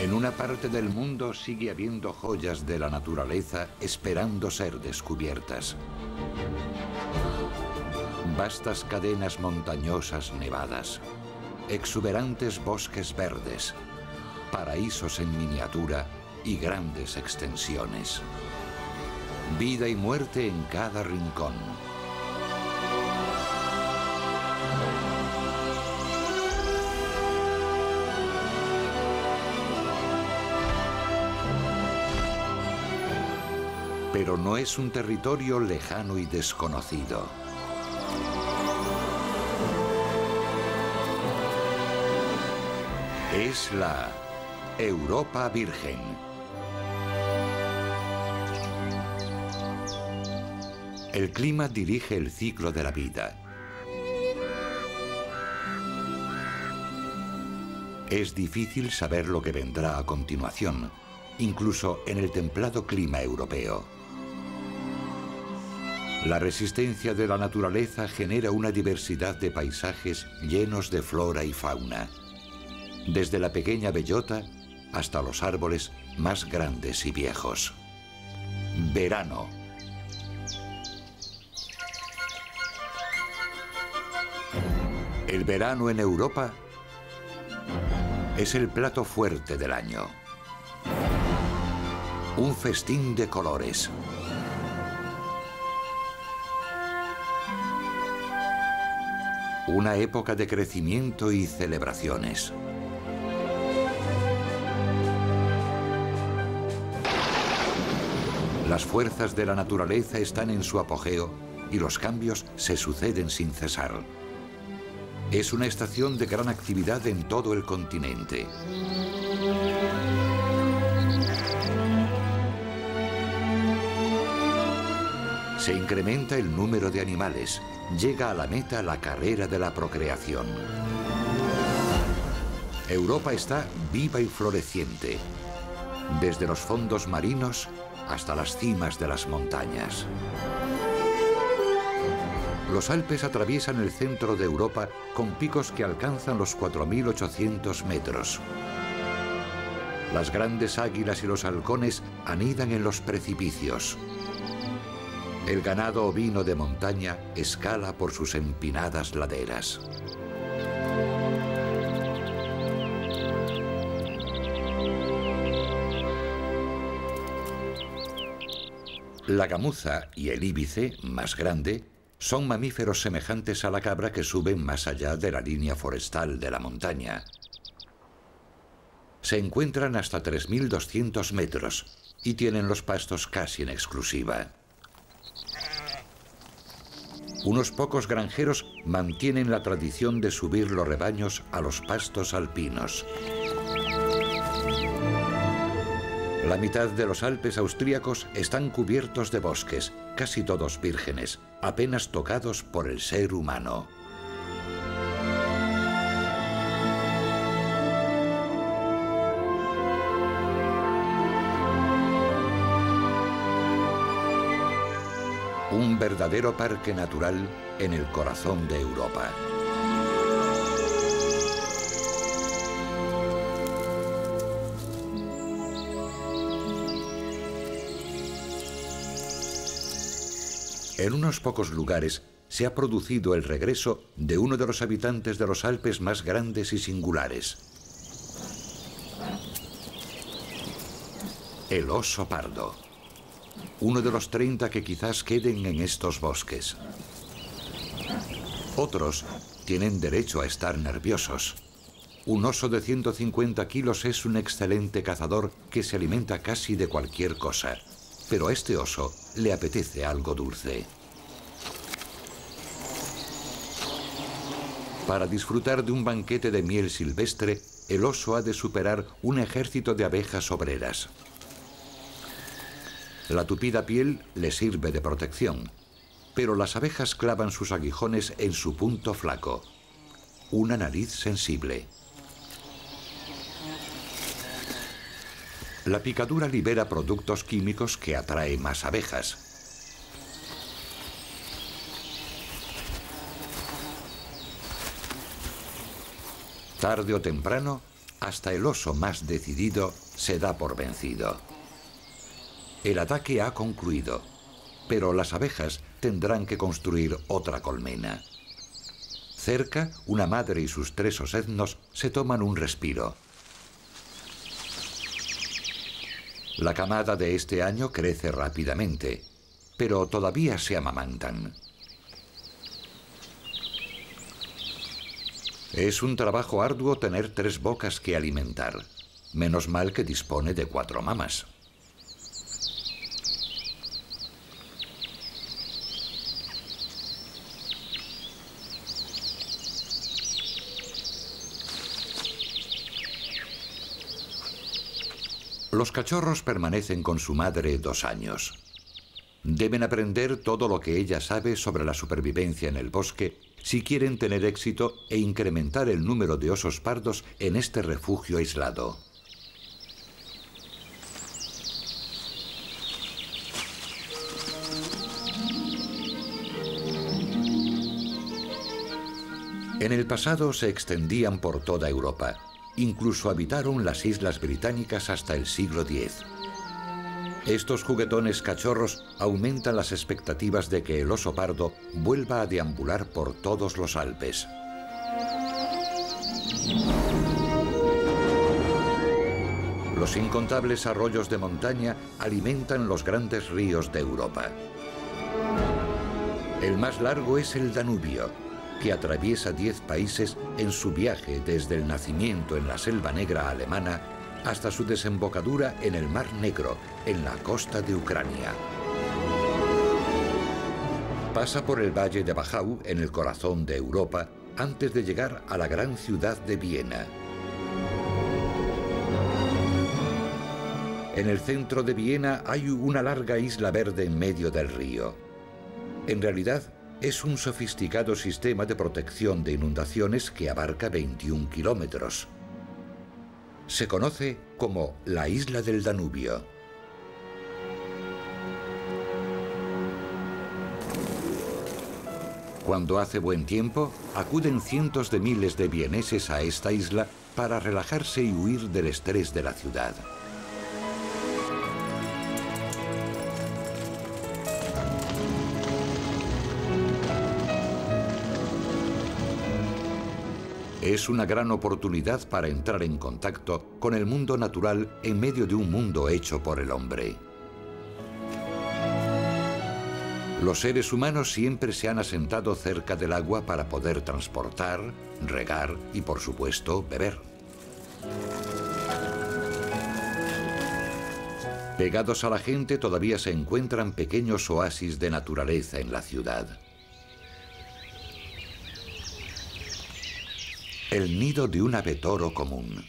En una parte del mundo sigue habiendo joyas de la naturaleza esperando ser descubiertas. Vastas cadenas montañosas nevadas, exuberantes bosques verdes, paraísos en miniatura y grandes extensiones. Vida y muerte en cada rincón. Pero no es un territorio lejano y desconocido. Es la Europa Virgen. El clima dirige el ciclo de la vida. Es difícil saber lo que vendrá a continuación, incluso en el templado clima europeo. La resistencia de la naturaleza genera una diversidad de paisajes llenos de flora y fauna, desde la pequeña bellota hasta los árboles más grandes y viejos. Verano. El verano en Europa es el plato fuerte del año. Un festín de colores. Una época de crecimiento y celebraciones. Las fuerzas de la naturaleza están en su apogeo y los cambios se suceden sin cesar. Es una estación de gran actividad en todo el continente. Se incrementa el número de animales. Llega a la meta la carrera de la procreación. Europa está viva y floreciente, desde los fondos marinos hasta las cimas de las montañas. Los Alpes atraviesan el centro de Europa con picos que alcanzan los 4.800 metros. Las grandes águilas y los halcones anidan en los precipicios. El ganado ovino de montaña escala por sus empinadas laderas. La gamuza y el íbice, más grande, son mamíferos semejantes a la cabra que suben más allá de la línea forestal de la montaña. Se encuentran hasta 3.200 metros y tienen los pastos casi en exclusiva. Unos pocos granjeros mantienen la tradición de subir los rebaños a los pastos alpinos. La mitad de los Alpes austríacos están cubiertos de bosques, casi todos vírgenes, apenas tocados por el ser humano. Un verdadero parque natural en el corazón de Europa. En unos pocos lugares se ha producido el regreso de uno de los habitantes de los Alpes más grandes y singulares. El oso pardo. Uno de los 30 que quizás queden en estos bosques. Otros tienen derecho a estar nerviosos. Un oso de 150 kilos es un excelente cazador que se alimenta casi de cualquier cosa. Pero a este oso le apetece algo dulce. Para disfrutar de un banquete de miel silvestre, el oso ha de superar un ejército de abejas obreras. La tupida piel le sirve de protección, pero las abejas clavan sus aguijones en su punto flaco, una nariz sensible. La picadura libera productos químicos que atraen más abejas. Tarde o temprano, hasta el oso más decidido se da por vencido. El ataque ha concluido, pero las abejas tendrán que construir otra colmena. Cerca, una madre y sus 3 osednos se toman un respiro. La camada de este año crece rápidamente, pero todavía se amamantan. Es un trabajo arduo tener 3 bocas que alimentar. Menos mal que dispone de 4 mamas. Los cachorros permanecen con su madre 2 años. Deben aprender todo lo que ella sabe sobre la supervivencia en el bosque si quieren tener éxito e incrementar el número de osos pardos en este refugio aislado. En el pasado se extendían por toda Europa. Incluso habitaron las islas británicas hasta el siglo X. Estos juguetones cachorros aumentan las expectativas de que el oso pardo vuelva a deambular por todos los Alpes. Los incontables arroyos de montaña alimentan los grandes ríos de Europa. El más largo es el Danubio, que atraviesa 10 países en su viaje desde el nacimiento en la Selva Negra alemana hasta su desembocadura en el Mar Negro, en la costa de Ucrania. Pasa por el valle de Wachau, en el corazón de Europa, antes de llegar a la gran ciudad de Viena. En el centro de Viena hay una larga isla verde en medio del río. En realidad, es un sofisticado sistema de protección de inundaciones que abarca 21 kilómetros. Se conoce como la Isla del Danubio. Cuando hace buen tiempo, acuden cientos de miles de vieneses a esta isla para relajarse y huir del estrés de la ciudad. Es una gran oportunidad para entrar en contacto con el mundo natural en medio de un mundo hecho por el hombre. Los seres humanos siempre se han asentado cerca del agua para poder transportar, regar y, por supuesto, beber. Pegados a la gente todavía se encuentran pequeños oasis de naturaleza en la ciudad. El nido de un abetoro común.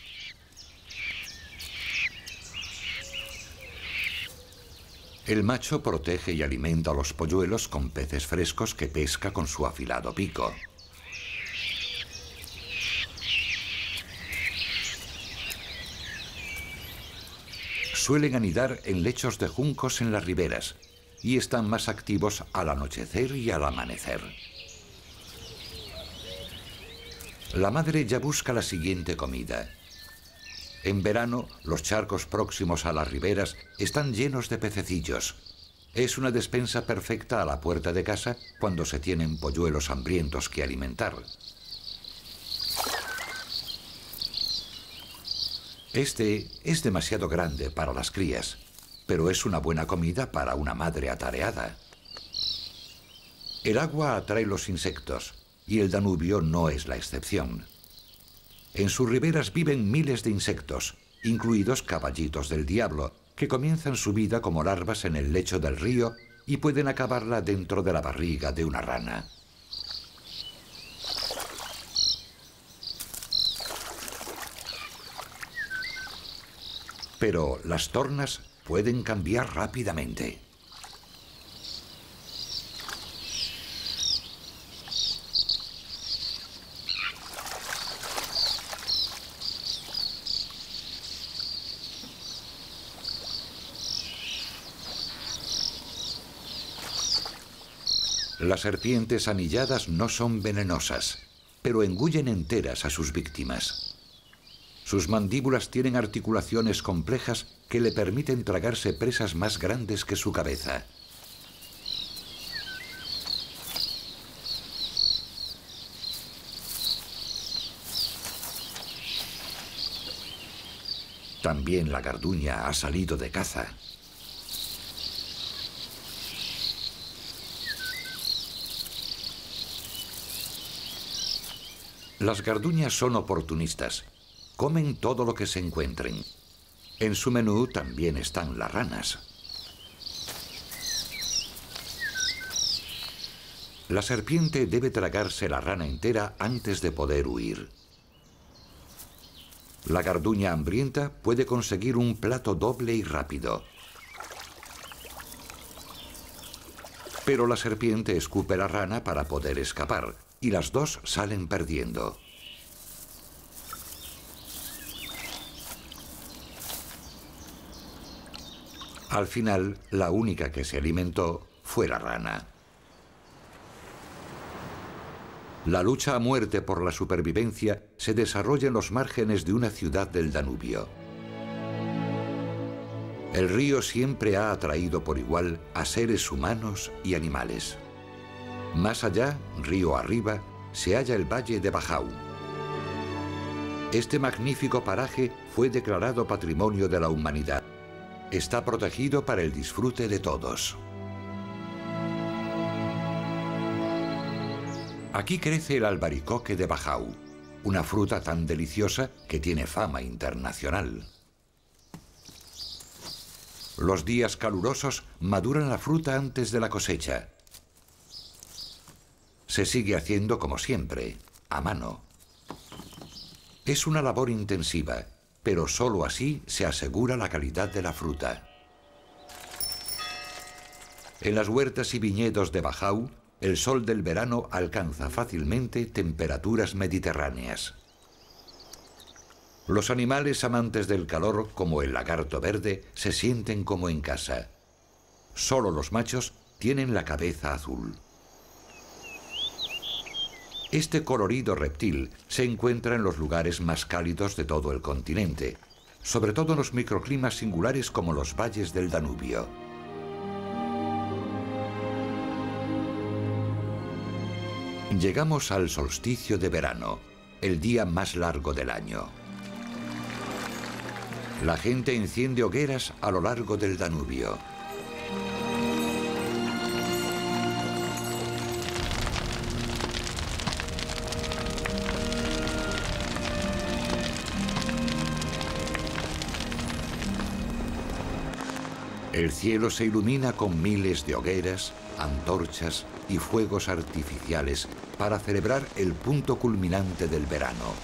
El macho protege y alimenta a los polluelos con peces frescos que pesca con su afilado pico. Suelen anidar en lechos de juncos en las riberas y están más activos al anochecer y al amanecer. La madre ya busca la siguiente comida. En verano, los charcos próximos a las riberas están llenos de pececillos. Es una despensa perfecta a la puerta de casa cuando se tienen polluelos hambrientos que alimentar. Este es demasiado grande para las crías, pero es una buena comida para una madre atareada. El agua atrae los insectos, y el Danubio no es la excepción. En sus riberas viven miles de insectos, incluidos caballitos del diablo, que comienzan su vida como larvas en el lecho del río y pueden acabarla dentro de la barriga de una rana. Pero las tornas pueden cambiar rápidamente. Las serpientes anilladas no son venenosas, pero engullen enteras a sus víctimas. Sus mandíbulas tienen articulaciones complejas que le permiten tragarse presas más grandes que su cabeza. También la garduña ha salido de caza. Las garduñas son oportunistas. Comen todo lo que se encuentren. En su menú también están las ranas. La serpiente debe tragarse la rana entera antes de poder huir. La garduña hambrienta puede conseguir un plato doble y rápido. Pero la serpiente escupe la rana para poder escapar, y las dos salen perdiendo. Al final, la única que se alimentó fue la rana. La lucha a muerte por la supervivencia se desarrolla en los márgenes de una ciudad del Danubio. El río siempre ha atraído por igual a seres humanos y animales. Más allá, río arriba, se halla el valle de Wachau. Este magnífico paraje fue declarado Patrimonio de la Humanidad. Está protegido para el disfrute de todos. Aquí crece el albaricoque de Wachau, una fruta tan deliciosa que tiene fama internacional. Los días calurosos maduran la fruta antes de la cosecha. Se sigue haciendo como siempre, a mano. Es una labor intensiva, pero solo así se asegura la calidad de la fruta. En las huertas y viñedos de Wachau, el sol del verano alcanza fácilmente temperaturas mediterráneas. Los animales amantes del calor, como el lagarto verde, se sienten como en casa. Solo los machos tienen la cabeza azul. Este colorido reptil se encuentra en los lugares más cálidos de todo el continente, sobre todo en los microclimas singulares como los valles del Danubio. Llegamos al solsticio de verano, el día más largo del año. La gente enciende hogueras a lo largo del Danubio. El cielo se ilumina con miles de hogueras, antorchas y fuegos artificiales para celebrar el punto culminante del verano.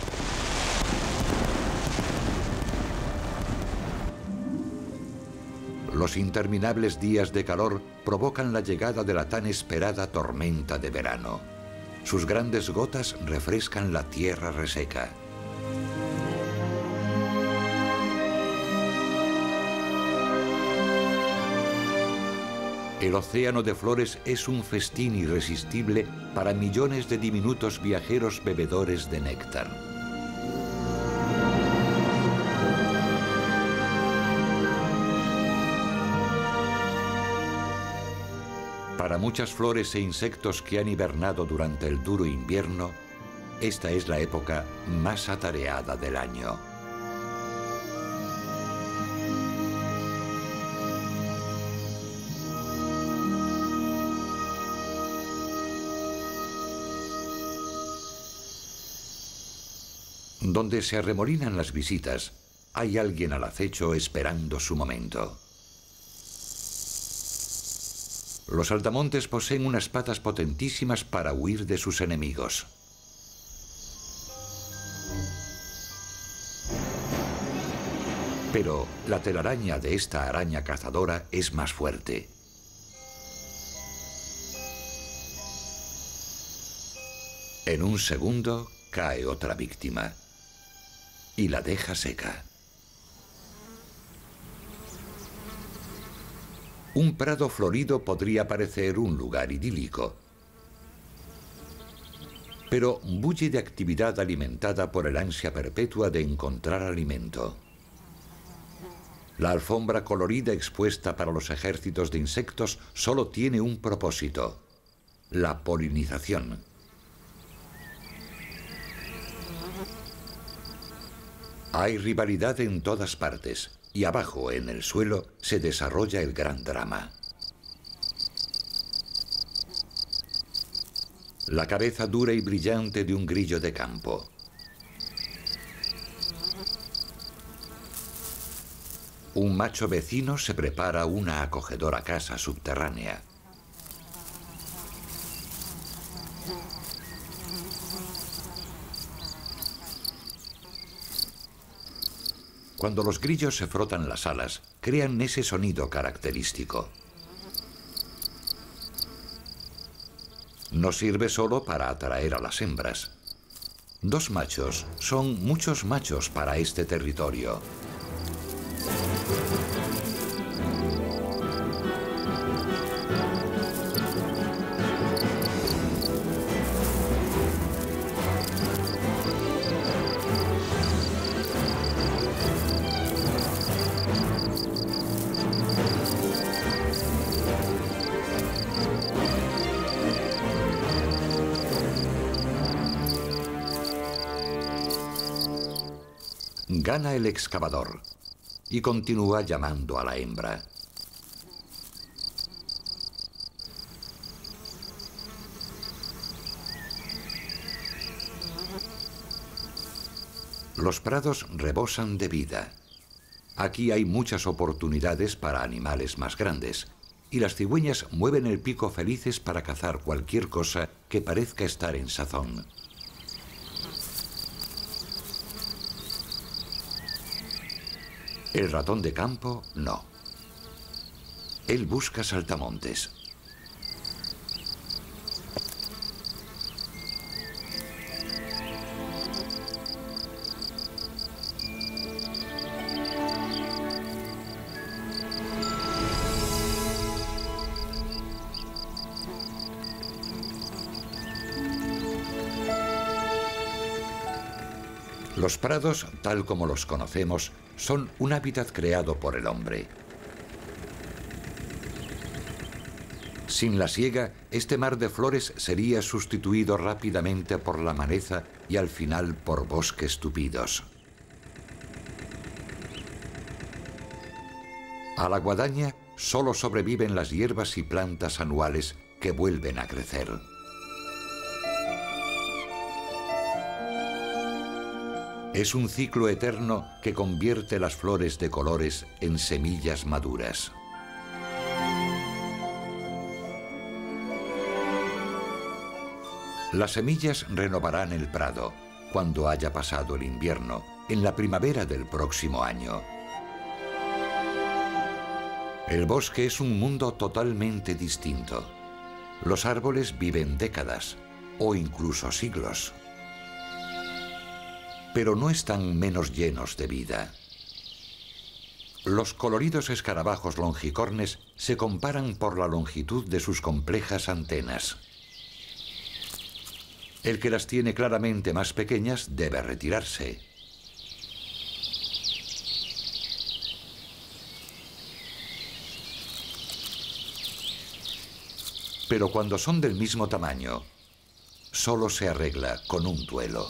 Los interminables días de calor provocan la llegada de la tan esperada tormenta de verano. Sus grandes gotas refrescan la tierra reseca. El océano de flores es un festín irresistible para millones de diminutos viajeros bebedores de néctar. Para muchas flores e insectos que han hibernado durante el duro invierno, esta es la época más atareada del año. Donde se arremolinan las visitas, hay alguien al acecho esperando su momento. Los saltamontes poseen unas patas potentísimas para huir de sus enemigos. Pero la telaraña de esta araña cazadora es más fuerte. En un segundo cae otra víctima y la deja seca. Un prado florido podría parecer un lugar idílico. pero bulle de actividad alimentada por el ansia perpetua de encontrar alimento. La alfombra colorida expuesta para los ejércitos de insectos solo tiene un propósito: la polinización. Hay rivalidad en todas partes, y abajo, en el suelo, se desarrolla el gran drama. La cabeza dura y brillante de un grillo de campo. Un macho vecino se prepara una acogedora casa subterránea. Cuando los grillos se frotan las alas, crean ese sonido característico. No sirve solo para atraer a las hembras. 2 machos son muchos machos para este territorio. Gana el excavador y continúa llamando a la hembra. Los prados rebosan de vida. Aquí hay muchas oportunidades para animales más grandes, y las cigüeñas mueven el pico felices para cazar cualquier cosa que parezca estar en sazón. El ratón de campo, no. Él busca saltamontes. Los prados, tal como los conocemos, son un hábitat creado por el hombre. Sin la siega, este mar de flores sería sustituido rápidamente por la maleza y al final por bosques tupidos. A la guadaña solo sobreviven las hierbas y plantas anuales que vuelven a crecer. Es un ciclo eterno que convierte las flores de colores en semillas maduras. Las semillas renovarán el prado cuando haya pasado el invierno, en la primavera del próximo año. El bosque es un mundo totalmente distinto. Los árboles viven décadas o incluso siglos. Pero no están menos llenos de vida. Los coloridos escarabajos longicornes se comparan por la longitud de sus complejas antenas. El que las tiene claramente más pequeñas debe retirarse. Pero cuando son del mismo tamaño, solo se arregla con un duelo.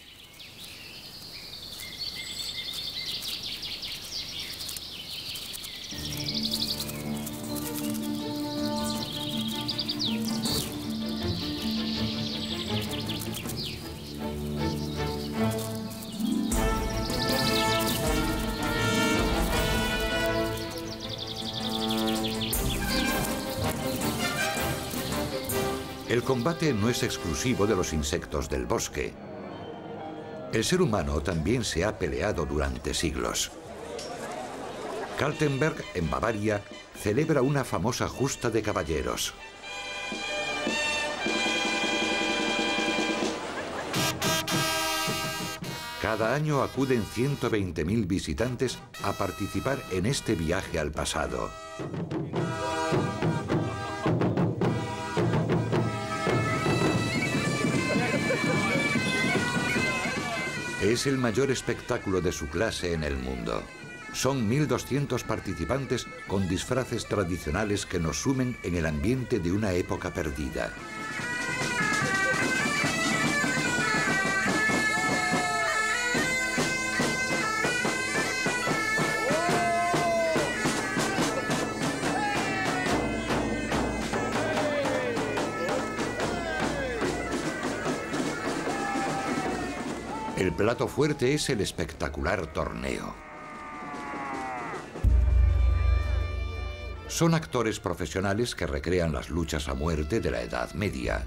El combate no es exclusivo de los insectos del bosque. El ser humano también se ha peleado durante siglos. Kaltenberg, en Bavaria, celebra una famosa justa de caballeros. Cada año acuden 120.000 visitantes a participar en este viaje al pasado. Es el mayor espectáculo de su clase en el mundo. Son 1.200 participantes con disfraces tradicionales que nos sumen en el ambiente de una época perdida. El plato fuerte es el espectacular torneo. Son actores profesionales que recrean las luchas a muerte de la Edad Media.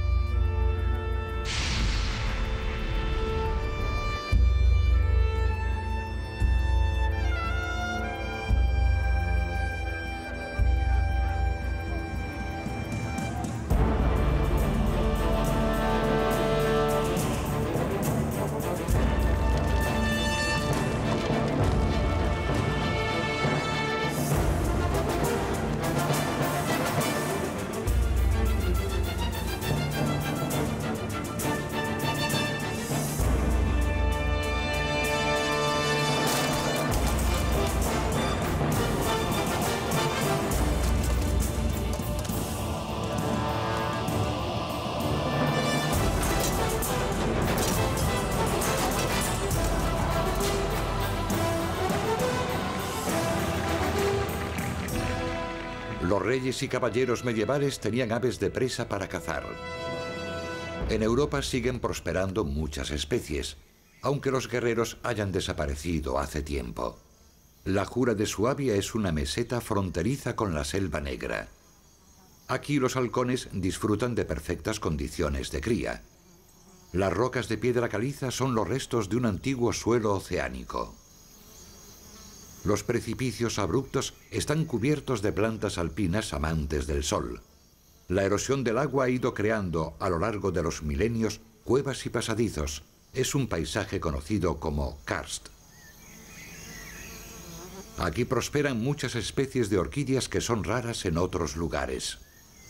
Los reyes y caballeros medievales tenían aves de presa para cazar. En Europa siguen prosperando muchas especies, aunque los guerreros hayan desaparecido hace tiempo. La Jura de Suabia es una meseta fronteriza con la Selva Negra. Aquí los halcones disfrutan de perfectas condiciones de cría. Las rocas de piedra caliza son los restos de un antiguo suelo oceánico. Los precipicios abruptos están cubiertos de plantas alpinas amantes del sol. La erosión del agua ha ido creando, a lo largo de los milenios, cuevas y pasadizos. Es un paisaje conocido como karst. Aquí prosperan muchas especies de orquídeas que son raras en otros lugares.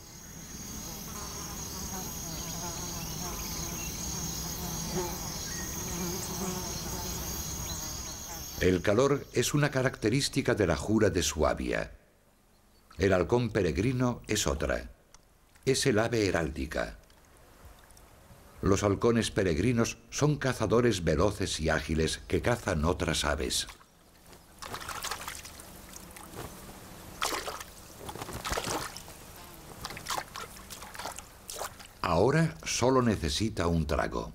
El calor es una característica de la Jura de Suabia. El halcón peregrino es otra. Es el ave heráldica. Los halcones peregrinos son cazadores veloces y ágiles que cazan otras aves. Ahora solo necesita un trago.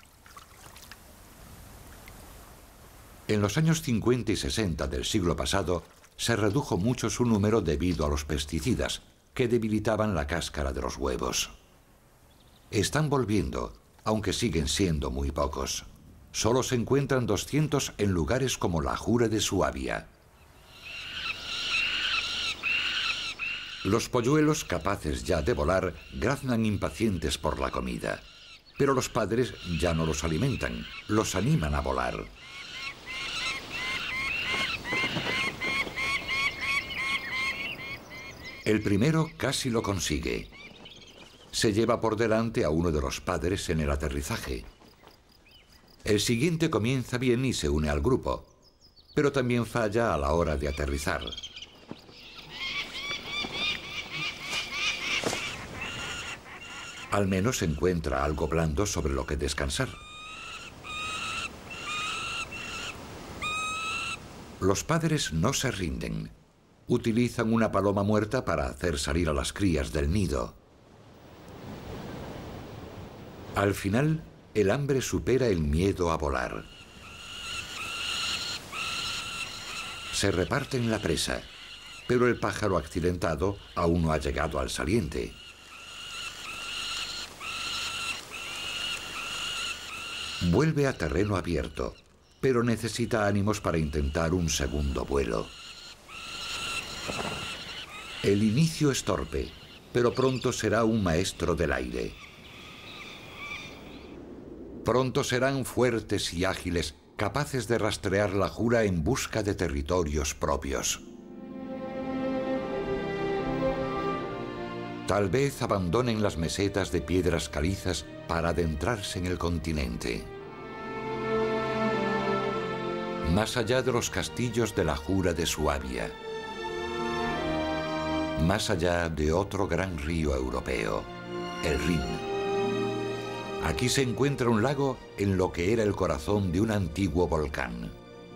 En los años 50 y 60 del siglo pasado, se redujo mucho su número debido a los pesticidas, que debilitaban la cáscara de los huevos. Están volviendo, aunque siguen siendo muy pocos. Solo se encuentran 200 en lugares como la Jura de Suabia. Los polluelos, capaces ya de volar, graznan impacientes por la comida. Pero los padres ya no los alimentan, los animan a volar. El primero casi lo consigue. Se lleva por delante a uno de los padres en el aterrizaje. El siguiente comienza bien y se une al grupo, pero también falla a la hora de aterrizar. Al menos encuentra algo blando sobre lo que descansar. Los padres no se rinden. Utilizan una paloma muerta para hacer salir a las crías del nido. Al final, el hambre supera el miedo a volar. Se reparten la presa, pero el pájaro accidentado aún no ha llegado al saliente. Vuelve a terreno abierto, pero necesita ánimos para intentar un segundo vuelo. El inicio es torpe, pero pronto será un maestro del aire. Pronto serán fuertes y ágiles, capaces de rastrear la Jura en busca de territorios propios. Tal vez abandonen las mesetas de piedras calizas para adentrarse en el continente. Más allá de los castillos de la Jura de Suabia, más allá de otro gran río europeo, el Rin. Aquí se encuentra un lago en lo que era el corazón de un antiguo volcán.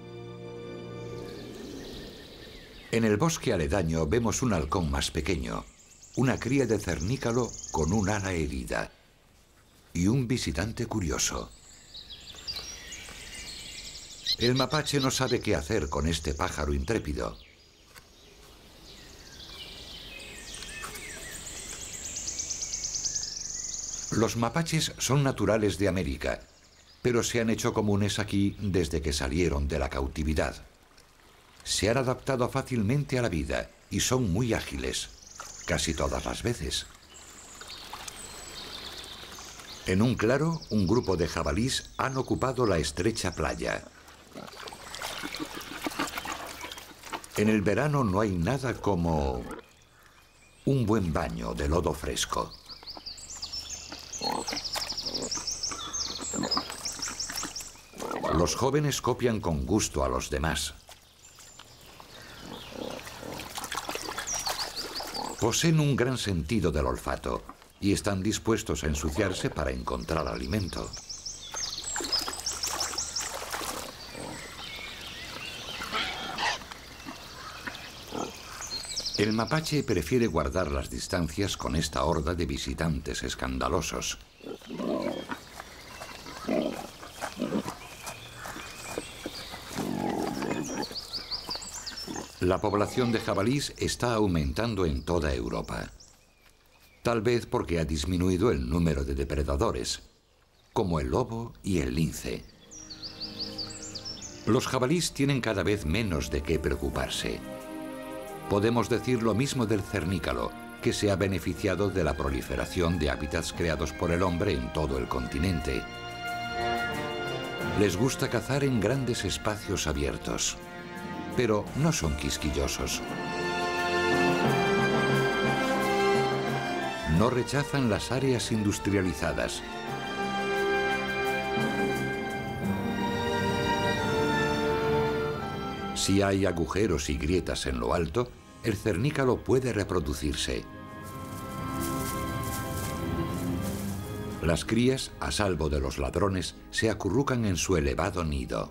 En el bosque aledaño vemos un halcón más pequeño, una cría de cernícalo con un ala herida y un visitante curioso. El mapache no sabe qué hacer con este pájaro intrépido. Los mapaches son naturales de América, pero se han hecho comunes aquí desde que salieron de la cautividad. Se han adaptado fácilmente a la vida y son muy ágiles, casi todas las veces. En un claro, un grupo de jabalís han ocupado la estrecha playa. En el verano no hay nada como un buen baño de lodo fresco. Los jóvenes copian con gusto a los demás. Poseen un gran sentido del olfato y están dispuestos a ensuciarse para encontrar alimento. El mapache prefiere guardar las distancias con esta horda de visitantes escandalosos. La población de jabalís está aumentando en toda Europa. Tal vez porque ha disminuido el número de depredadores, como el lobo y el lince. Los jabalís tienen cada vez menos de qué preocuparse. Podemos decir lo mismo del cernícalo, que se ha beneficiado de la proliferación de hábitats creados por el hombre en todo el continente. Les gusta cazar en grandes espacios abiertos, pero no son quisquillosos. No rechazan las áreas industrializadas. Si hay agujeros y grietas en lo alto, el cernícalo puede reproducirse. Las crías, a salvo de los ladrones, se acurrucan en su elevado nido.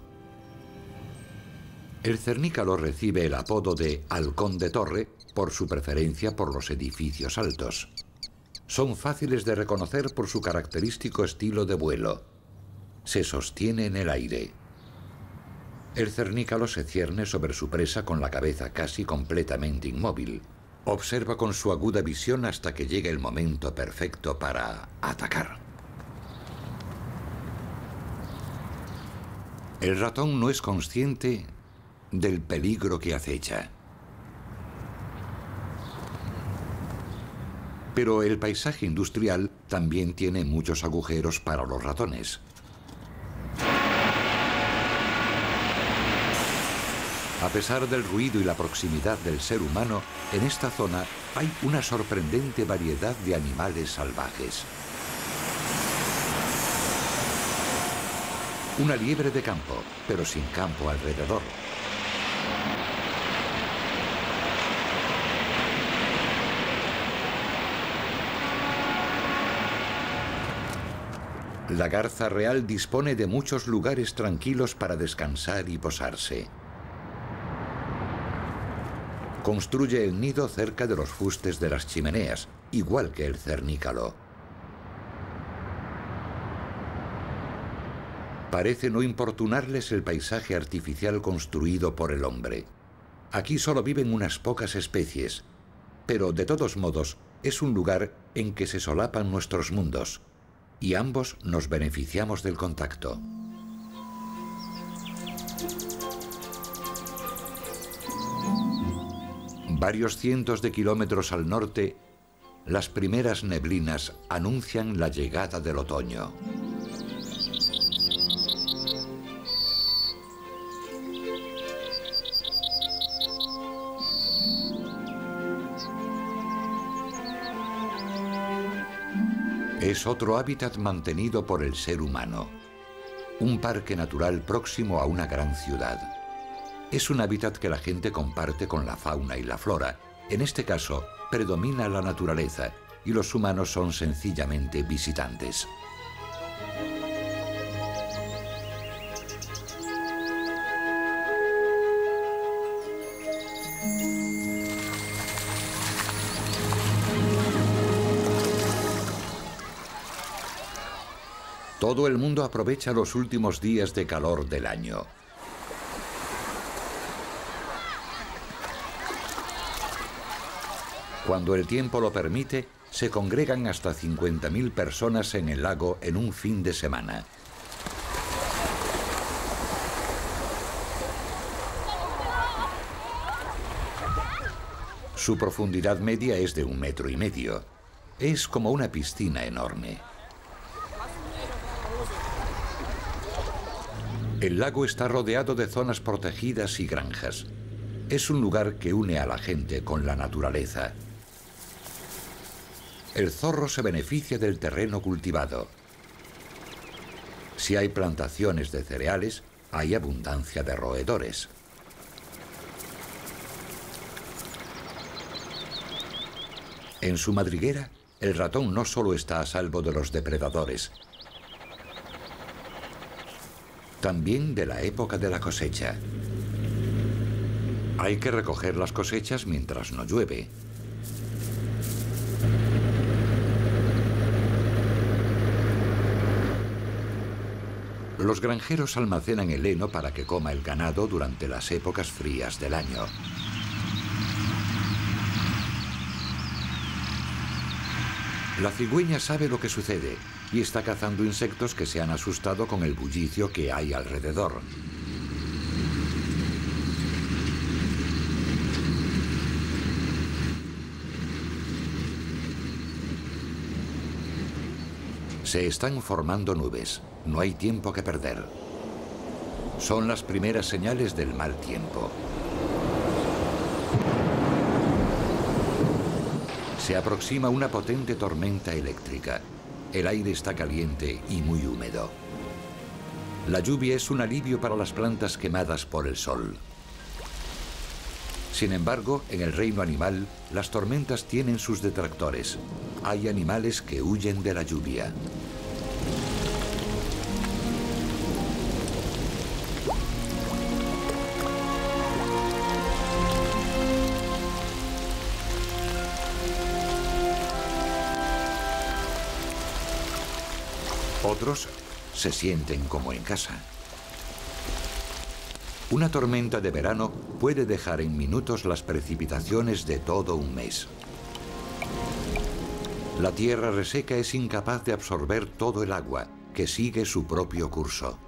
El cernícalo recibe el apodo de halcón de torre por su preferencia por los edificios altos. Son fáciles de reconocer por su característico estilo de vuelo. Se sostiene en el aire. El cernícalo se cierne sobre su presa con la cabeza casi completamente inmóvil. Observa con su aguda visión hasta que llega el momento perfecto para atacar. El ratón no es consciente del peligro que acecha. Pero el paisaje industrial también tiene muchos agujeros para los ratones. A pesar del ruido y la proximidad del ser humano, en esta zona hay una sorprendente variedad de animales salvajes. Una liebre de campo, pero sin campo alrededor. La garza real dispone de muchos lugares tranquilos para descansar y posarse. Construye el nido cerca de los fustes de las chimeneas, igual que el cernícalo. Parece no importunarles el paisaje artificial construido por el hombre. Aquí solo viven unas pocas especies, pero de todos modos es un lugar en que se solapan nuestros mundos, y ambos nos beneficiamos del contacto. Varios cientos de kilómetros al norte, las primeras neblinas anuncian la llegada del otoño. Es otro hábitat mantenido por el ser humano. un parque natural próximo a una gran ciudad. Es un hábitat que la gente comparte con la fauna y la flora. En este caso, predomina la naturaleza y los humanos son sencillamente visitantes. Todo el mundo aprovecha los últimos días de calor del año. Cuando el tiempo lo permite, se congregan hasta 50.000 personas en el lago en un fin de semana. Su profundidad media es de 1,5 metros. Es como una piscina enorme. El lago está rodeado de zonas protegidas y granjas. Es un lugar que une a la gente con la naturaleza. El zorro se beneficia del terreno cultivado. Si hay plantaciones de cereales, hay abundancia de roedores. En su madriguera, el ratón no solo está a salvo de los depredadores, también de la época de la cosecha. Hay que recoger las cosechas mientras no llueve. Los granjeros almacenan el heno para que coma el ganado durante las épocas frías del año. La cigüeña sabe lo que sucede y está cazando insectos que se han asustado con el bullicio que hay alrededor. Se están formando nubes. No hay tiempo que perder. Son las primeras señales del mal tiempo. Se aproxima una potente tormenta eléctrica. El aire está caliente y muy húmedo. La lluvia es un alivio para las plantas quemadas por el sol. Sin embargo, en el reino animal, las tormentas tienen sus detractores. Hay animales que huyen de la lluvia. Otros se sienten como en casa. Una tormenta de verano puede dejar en minutos las precipitaciones de todo un mes. La tierra reseca es incapaz de absorber todo el agua, que sigue su propio curso.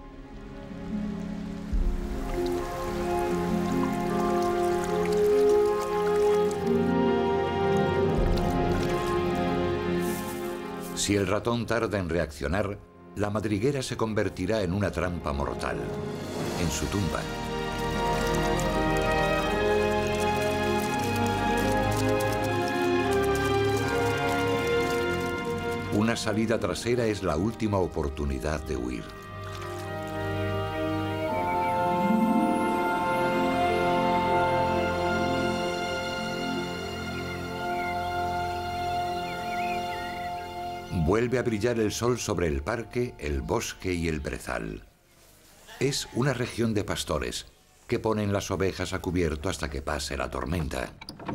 Si el ratón tarda en reaccionar, la madriguera se convertirá en una trampa mortal, en su tumba. Una salida trasera es la última oportunidad de huir. Vuelve a brillar el sol sobre el parque, el bosque y el brezal. Es una región de pastores que ponen las ovejas a cubierto hasta que pase la tormenta.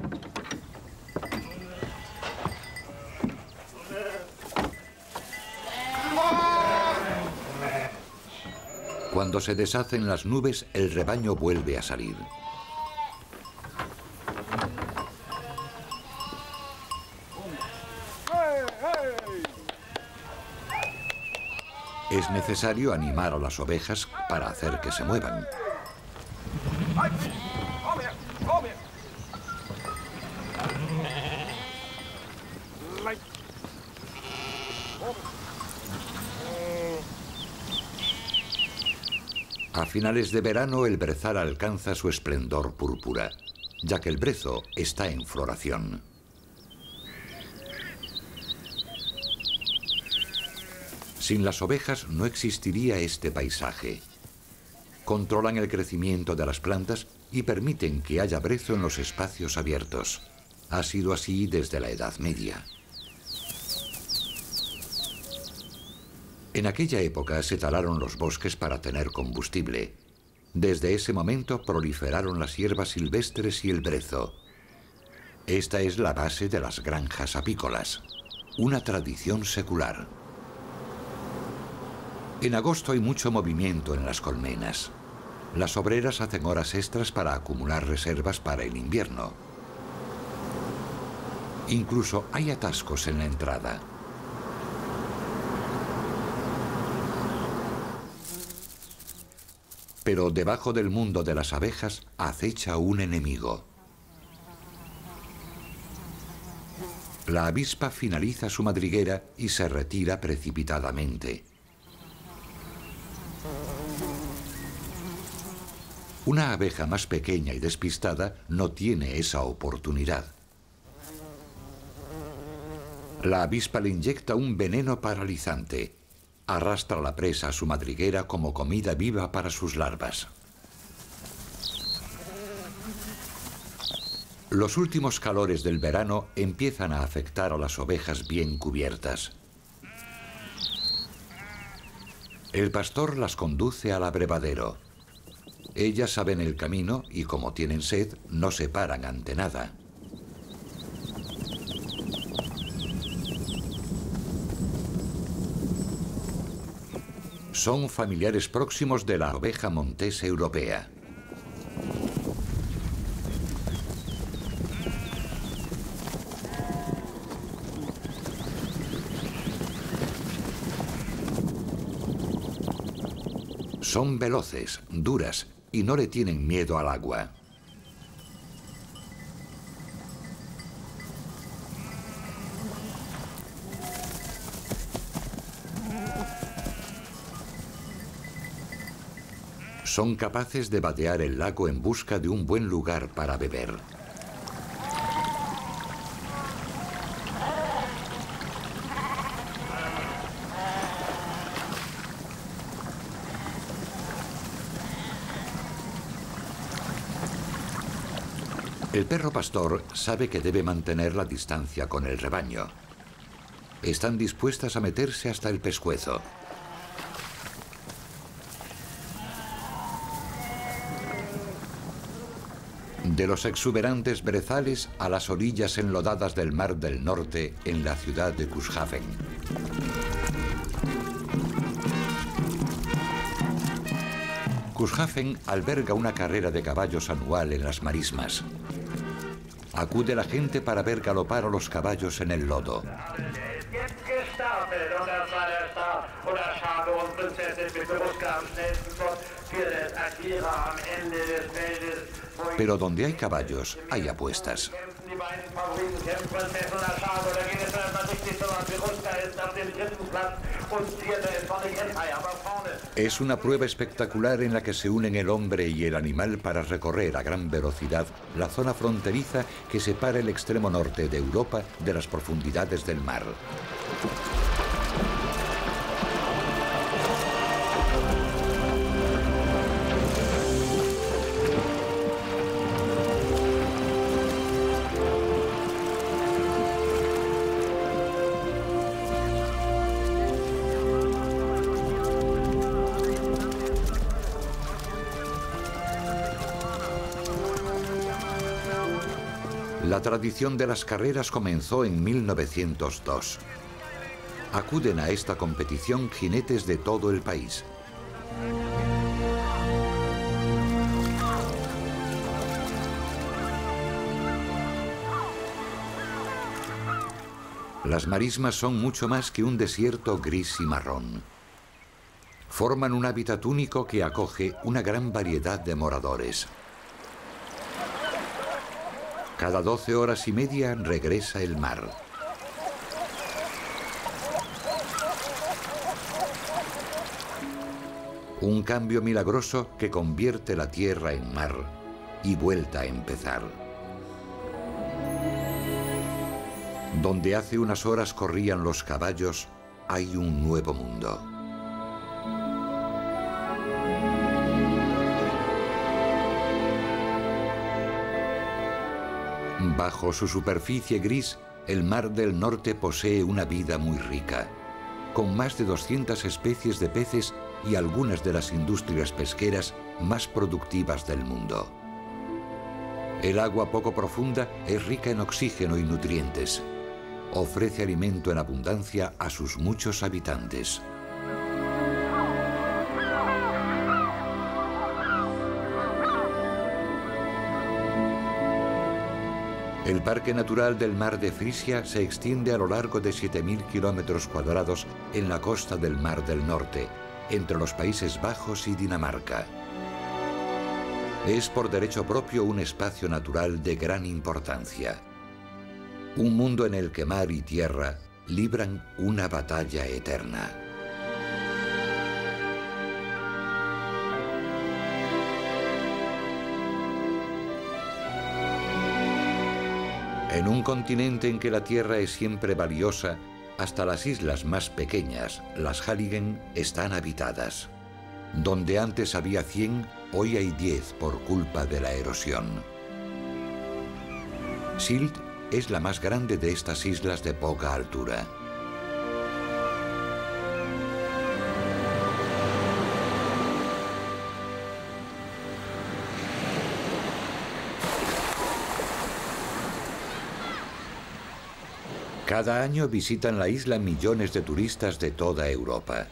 Cuando se deshacen las nubes, el rebaño vuelve a salir. Es necesario animar a las ovejas para hacer que se muevan. A finales de verano, el brezal alcanza su esplendor púrpura, ya que el brezo está en floración. Sin las ovejas no existiría este paisaje. Controlan el crecimiento de las plantas y permiten que haya brezo en los espacios abiertos. Ha sido así desde la Edad Media. En aquella época se talaron los bosques para tener combustible. Desde ese momento proliferaron las hierbas silvestres y el brezo. Esta es la base de las granjas apícolas, una tradición secular. En agosto hay mucho movimiento en las colmenas. Las obreras hacen horas extras para acumular reservas para el invierno. Incluso hay atascos en la entrada. Pero debajo del mundo de las abejas acecha un enemigo. La avispa finaliza su madriguera y se retira precipitadamente. Una abeja más pequeña y despistada no tiene esa oportunidad. La avispa le inyecta un veneno paralizante. Arrastra la presa a su madriguera como comida viva para sus larvas. Los últimos calores del verano empiezan a afectar a las ovejas bien cubiertas. El pastor las conduce al abrevadero. Ellas saben el camino y, como tienen sed, no se paran ante nada. Son familiares próximos de la oveja montesa europea. Son veloces, duras y no le tienen miedo al agua. Son capaces de vadear el lago en busca de un buen lugar para beber. El perro pastor sabe que debe mantener la distancia con el rebaño. Están dispuestas a meterse hasta el pescuezo. De los exuberantes brezales a las orillas enlodadas del Mar del Norte en la ciudad de Cuxhaven. Cuxhaven alberga una carrera de caballos anual en las marismas. Acude la gente para ver galopar a los caballos en el lodo. Pero donde hay caballos, hay apuestas. Es una prueba espectacular en la que se unen el hombre y el animal para recorrer a gran velocidad la zona fronteriza que separa el extremo norte de Europa de las profundidades del mar. La tradición de las carreras comenzó en 1902. Acuden a esta competición jinetes de todo el país. Las marismas son mucho más que un desierto gris y marrón. Forman un hábitat único que acoge una gran variedad de moradores. Cada 12 horas y media regresa el mar. Un cambio milagroso que convierte la tierra en mar y vuelta a empezar. Donde hace unas horas corrían los caballos, hay un nuevo mundo. Bajo su superficie gris, el Mar del Norte posee una vida muy rica, con más de 200 especies de peces y algunas de las industrias pesqueras más productivas del mundo. El agua poco profunda es rica en oxígeno y nutrientes. Ofrece alimento en abundancia a sus muchos habitantes. El Parque Natural del Mar de Frisia se extiende a lo largo de 7.000 kilómetros cuadrados en la costa del Mar del Norte, entre los Países Bajos y Dinamarca. Es por derecho propio un espacio natural de gran importancia. Un mundo en el que mar y tierra libran una batalla eterna. En un continente en que la tierra es siempre valiosa, hasta las islas más pequeñas, las Halligen, están habitadas. Donde antes había 100, hoy hay 10 por culpa de la erosión. Sylt es la más grande de estas islas de poca altura. Cada año visitan la isla millones de turistas de toda Europa.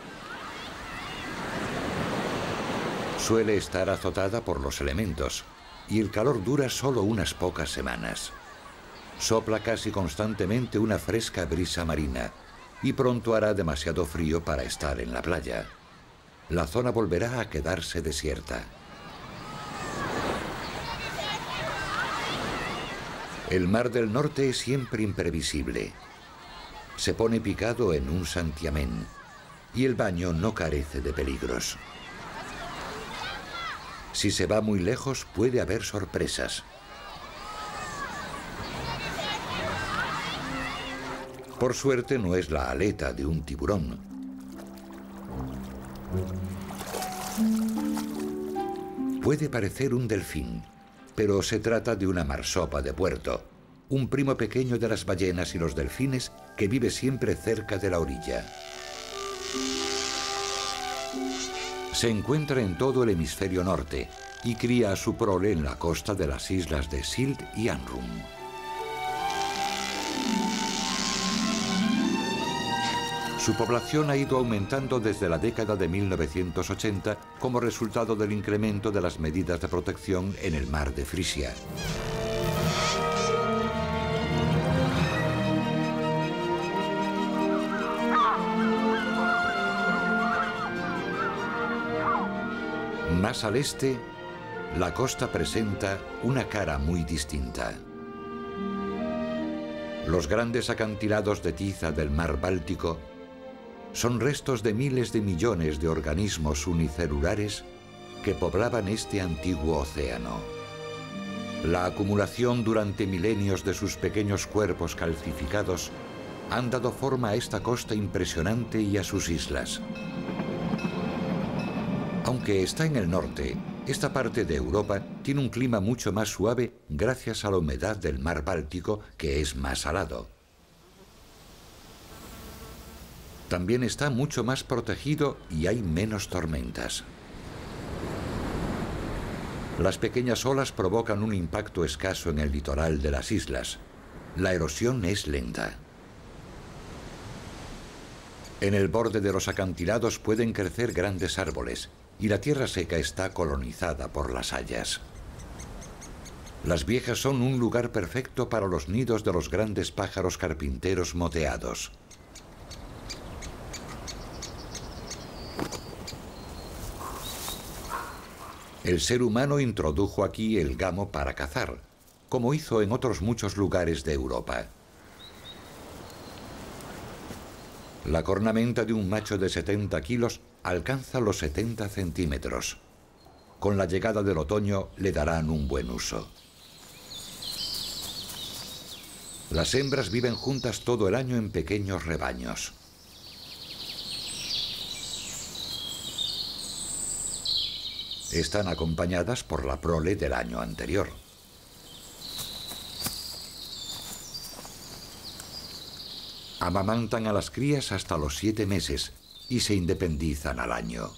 Suele estar azotada por los elementos y el calor dura solo unas pocas semanas. Sopla casi constantemente una fresca brisa marina y pronto hará demasiado frío para estar en la playa. La zona volverá a quedarse desierta. El Mar del Norte es siempre imprevisible. Se pone picado en un santiamén y el baño no carece de peligros. Si se va muy lejos puede haber sorpresas. Por suerte no es la aleta de un tiburón. Puede parecer un delfín, pero se trata de una marsopa de puerto, un primo pequeño de las ballenas y los delfines que vive siempre cerca de la orilla. Se encuentra en todo el hemisferio norte y cría a su prole en la costa de las islas de Sylt y Amrum. Su población ha ido aumentando desde la década de 1980 como resultado del incremento de las medidas de protección en el mar de Frisia. Más al este, la costa presenta una cara muy distinta. Los grandes acantilados de tiza del mar Báltico son restos de miles de millones de organismos unicelulares que poblaban este antiguo océano. La acumulación durante milenios de sus pequeños cuerpos calcificados han dado forma a esta costa impresionante y a sus islas. Aunque está en el norte, esta parte de Europa tiene un clima mucho más suave gracias a la humedad del mar Báltico, que es más salado. También está mucho más protegido y hay menos tormentas. Las pequeñas olas provocan un impacto escaso en el litoral de las islas. La erosión es lenta. En el borde de los acantilados pueden crecer grandes árboles y la tierra seca está colonizada por las hayas. Las viejas son un lugar perfecto para los nidos de los grandes pájaros carpinteros moteados. El ser humano introdujo aquí el gamo para cazar, como hizo en otros muchos lugares de Europa. La cornamenta de un macho de 70 kilos alcanza los 70 centímetros. Con la llegada del otoño le darán un buen uso. Las hembras viven juntas todo el año en pequeños rebaños. Están acompañadas por la prole del año anterior. Amamantan a las crías hasta los 7 meses y se independizan al año.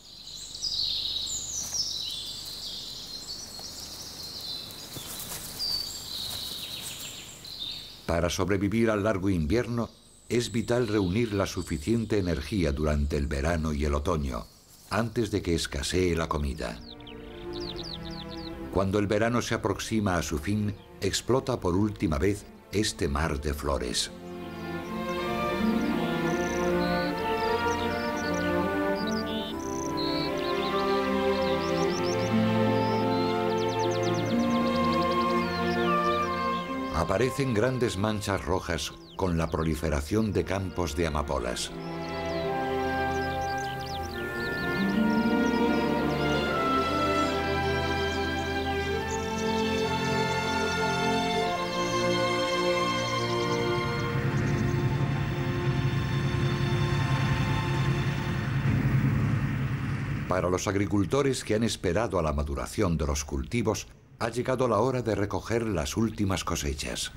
Para sobrevivir al largo invierno, es vital reunir la suficiente energía durante el verano y el otoño, antes de que escasee la comida. Cuando el verano se aproxima a su fin, explota por última vez este mar de flores. Aparecen grandes manchas rojas con la proliferación de campos de amapolas. Para los agricultores que han esperado a la maduración de los cultivos, ha llegado la hora de recoger las últimas cosechas.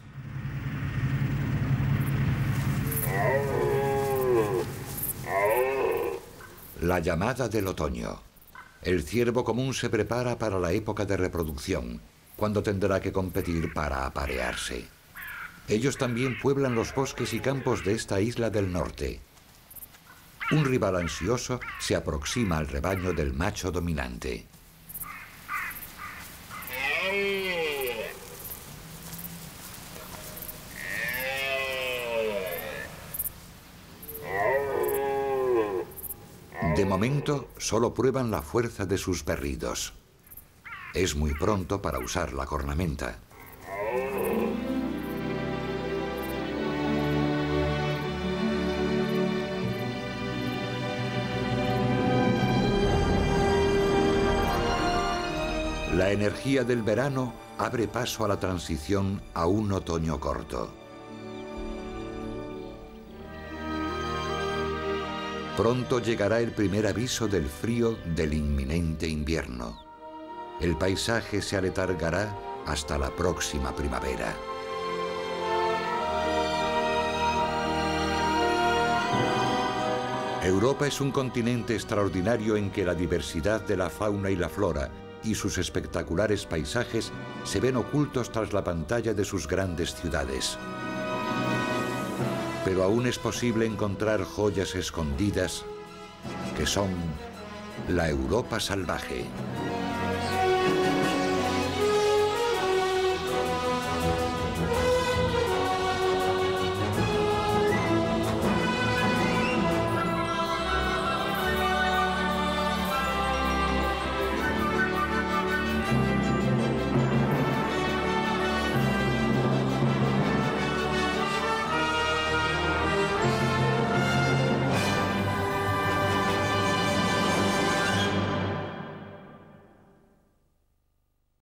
La llamada del otoño. El ciervo común se prepara para la época de reproducción, cuando tendrá que competir para aparearse. Ellos también pueblan los bosques y campos de esta isla del norte. Un rival ansioso se aproxima al rebaño del macho dominante. De momento, solo prueban la fuerza de sus berridos. Es muy pronto para usar la cornamenta. La energía del verano abre paso a la transición a un otoño corto. Pronto llegará el primer aviso del frío del inminente invierno. El paisaje se aletargará hasta la próxima primavera. Europa es un continente extraordinario en que la diversidad de la fauna y la flora y sus espectaculares paisajes se ven ocultos tras la pantalla de sus grandes ciudades. Pero aún es posible encontrar joyas escondidas que son la Europa salvaje.